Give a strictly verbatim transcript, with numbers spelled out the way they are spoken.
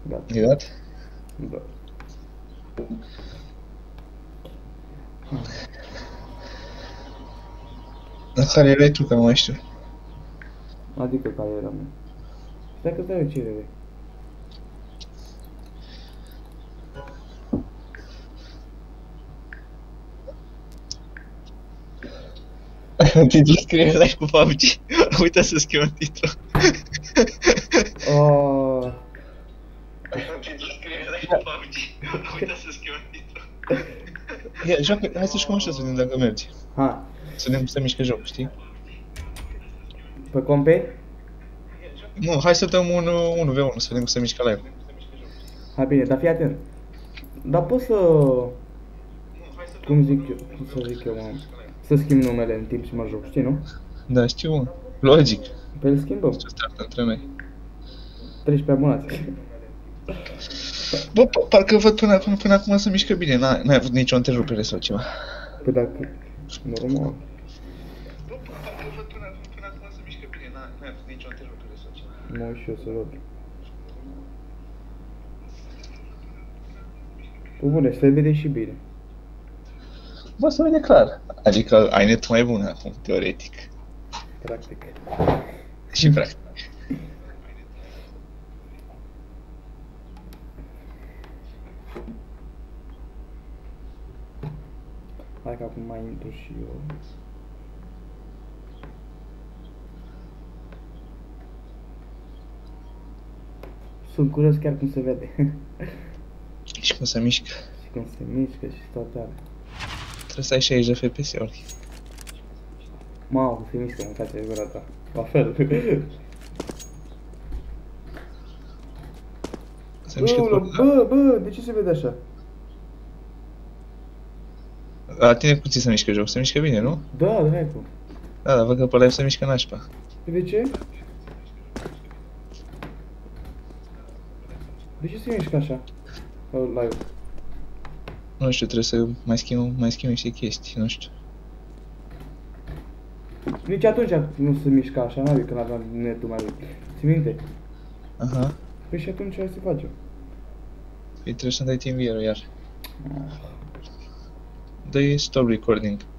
Gata. E dat? Da. Dar care erai tu, că nu mai știu? Adică care era, mă? Stai că dai o cerere. Titlul scrie live cu P U B G. Uite să scriu un titlu. Oh. Titlul scrie live cu P U B G. Uite să scriu un titlu. Ia, joacă, hai să jucăm așa să vedem dacă merge. Hai. Să vedem cum se mișcă jocul, știi? Pe compe? Nu, hai să dăm un unu v unu să vedem cum se mișcă live. Hai bine, dar fii atent. Dar poți să... Cum zic eu, cum să zic eu, mă? Să schimb numele în timp ce mă joc, știi, nu? Da, știu, mă. Logic. Pe îl schimbăm. Ce start între noi. treisprezece abonați. Bă, parcă văd până, până, până acum să mișcă bine, n-ai avut nicio întrerupere sau ceva. Păi dacă... Normal. Bă, parcă văd până, până acum să mișcă bine, n-ai avut nicio întrerupere sau ceva. Mă uit și eu să văd. Păi bune, se vede și bine. Bă, se vede clar. Adică ai net mai bun acum, teoretic. Practic. Și practic. Hai că acum mai intru și eu. Sunt curios chiar cum se vede. Și cum se mișcă. Și cum se mișcă și toate alea. Trebuie să ai șaizeci de F P S-uri. Mamă, cum se mișcă în fața de gura ta. La fel. Se mișcă Bă, tot. bă, bă, de ce se vede așa? La tine cum ți se mișcă jocul? Se mișcă bine, nu? Da, da, hai tu. Da, dar văd că pe live se mișcă nașpa. De ce? De ce se mișcă așa? Live. Nu știu, trebuie să mai schimb, mai schimb niște chestii, nu știu. Nici atunci nu se mișca așa, n-adică când aveam netul mai vechi. Ți minte? Aha. Păi și atunci ce se face? Păi trebuie să-mi dai TeamViewer iar. Dă-i stop recording.